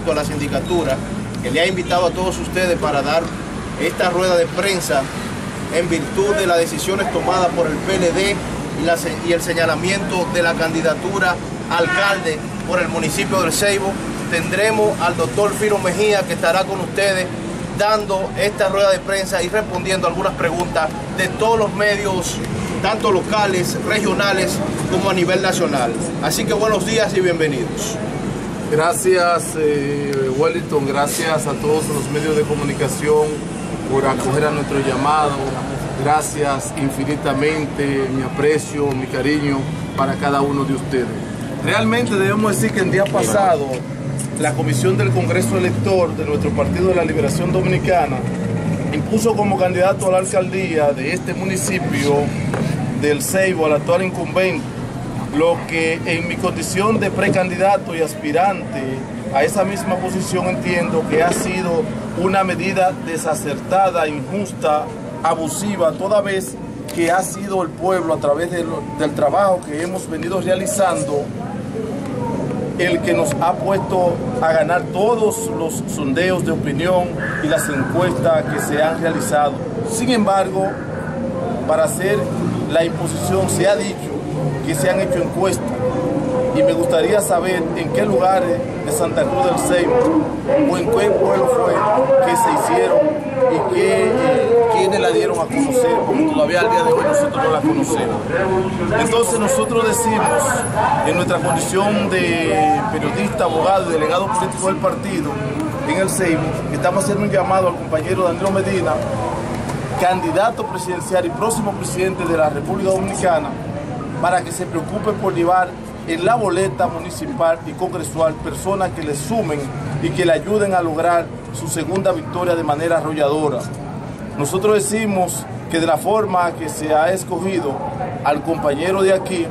junto a la sindicatura, que le ha invitado a todos ustedes para dar esta rueda de prensa en virtud de las decisiones tomadas por el PLD y el señalamiento de la candidatura a alcalde por el municipio del Ceibo. Tendremos al doctor Firo Mejía, que estará con ustedes dando esta rueda de prensa y respondiendo algunas preguntas de todos los medios, tanto locales, regionales, como a nivel nacional. Así que buenos días y bienvenidos. Gracias, Wellington, gracias a todos los medios de comunicación por acoger a nuestro llamado. Gracias infinitamente, mi aprecio, mi cariño para cada uno de ustedes. Realmente debemos decir que el día pasado la Comisión del Congreso Elector de nuestro Partido de la Liberación Dominicana impuso como candidato a la alcaldía de este municipio del Ceibo al actual incumbente, lo que en mi condición de precandidato y aspirante a esa misma posición entiendo que ha sido una medida desacertada, injusta, abusiva, toda vez que ha sido el pueblo a través del trabajo que hemos venido realizando el que nos ha puesto a ganar todos los sondeos de opinión y las encuestas que se han realizado. Sin embargo, para hacer la imposición se ha dicho que se han hecho encuestas y me gustaría saber en qué lugares de Santa Cruz del Ceibo o en qué pueblo fue que se hicieron y quiénes la dieron a conocer, porque todavía al día de hoy nosotros no la conocemos. Entonces nosotros decimos, en nuestra condición de periodista, abogado y delegado político del partido en el Ceibo, estamos haciendo un llamado al compañero Danilo Medina, candidato presidencial y próximo presidente de la República Dominicana, para que se preocupe por llevar en la boleta municipal y congresual personas que le sumen y que le ayuden a lograr su segunda victoria de manera arrolladora. Nosotros decimos que de la forma que se ha escogido al compañero de aquí,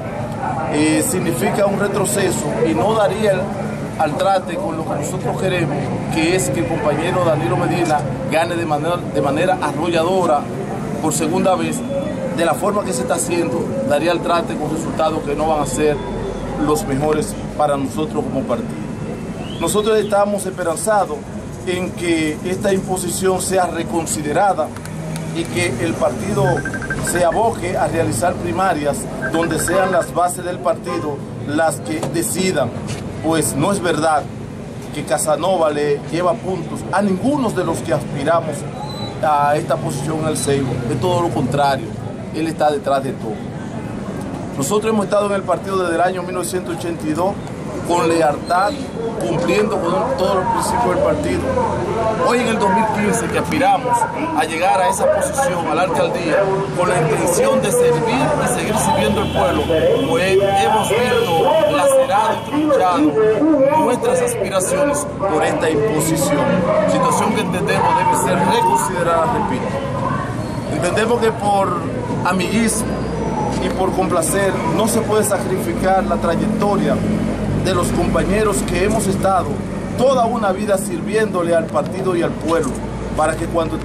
significa un retroceso y no daría al trate con lo que nosotros queremos, que es que el compañero Danilo Medina gane de manera arrolladora por segunda vez. De la forma que se está haciendo, daría el trate con resultados que no van a ser los mejores para nosotros como partido. Nosotros estamos esperanzados en que esta imposición sea reconsiderada y que el partido se aboque a realizar primarias donde sean las bases del partido las que decidan, pues no es verdad que Casanova le lleva puntos a ninguno de los que aspiramos a esta posición en el Ceibo. Es todo lo contrario, él está detrás de todo. Nosotros hemos estado en el partido desde el año 1982 con lealtad, cumpliendo con todos los principios del partido. Hoy en el 2015 que aspiramos a llegar a esa posición, a la alcaldía, con la intención de servir y seguir sirviendo al pueblo, pues hemos visto lacerado y tronchado nuestras aspiraciones por esta imposición. Situación que entendemos debe ser reconsiderada, repito. Entendemos que por amiguismo y por complacer no se puede sacrificar la trayectoria de los compañeros que hemos estado toda una vida sirviéndole al partido y al pueblo, para que cuando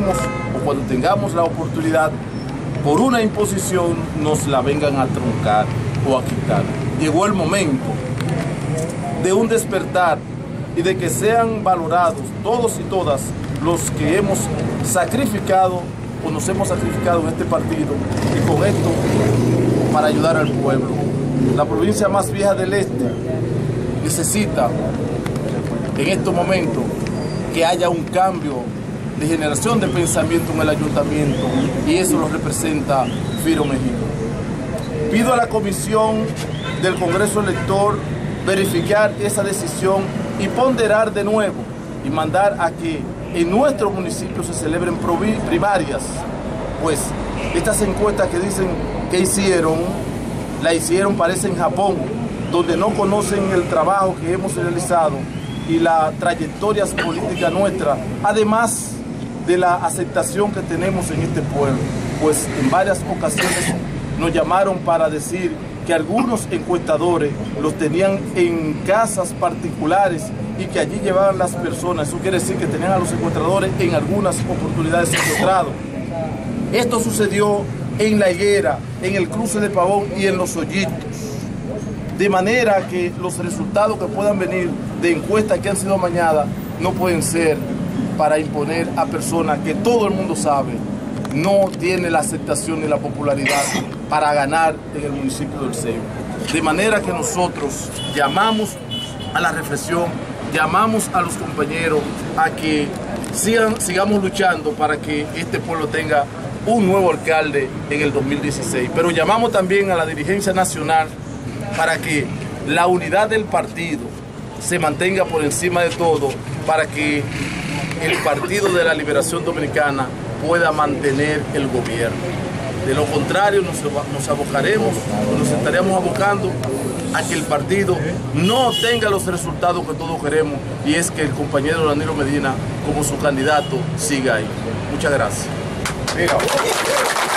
tengamos la oportunidad por una imposición nos la vengan a truncar o a quitar. Llegó el momento de un despertar y de que sean valorados todos y todas los que hemos sacrificado o nos hemos sacrificado en este partido, y con esto para ayudar al pueblo. La provincia más vieja del este necesita en estos momentos que haya un cambio de generación de pensamiento en el ayuntamiento, y eso lo representa Firo Mejía. Pido a la comisión del Congreso Elector verificar esa decisión y ponderar de nuevo y mandar a que en nuestro municipio se celebren primarias, pues estas encuestas que dicen que la hicieron parece en Japón, donde no conocen el trabajo que hemos realizado y la trayectoria política nuestra, además de la aceptación que tenemos en este pueblo, pues en varias ocasiones nos llamaron para decir que algunos encuestadores los tenían en casas particulares y que allí llevaban las personas. Eso quiere decir que tenían a los encuestadores en algunas oportunidades secuestrados. Esto sucedió en La Higuera, en el cruce de Pavón y en Los Hoyitos. De manera que los resultados que puedan venir de encuestas que han sido amañadas no pueden ser para imponer a personas que todo el mundo sabe no tiene la aceptación ni la popularidad para ganar en el municipio del Ceibo. De manera que nosotros llamamos a la reflexión, llamamos a los compañeros a que sigamos luchando para que este pueblo tenga un nuevo alcalde en el 2016. Pero llamamos también a la dirigencia nacional para que la unidad del partido se mantenga por encima de todo, para que el Partido de la Liberación Dominicana pueda mantener el gobierno. De lo contrario, nos abocaremos, o nos estaríamos abocando a que el partido no tenga los resultados que todos queremos, y es que el compañero Danilo Medina, como su candidato, siga ahí. Muchas gracias.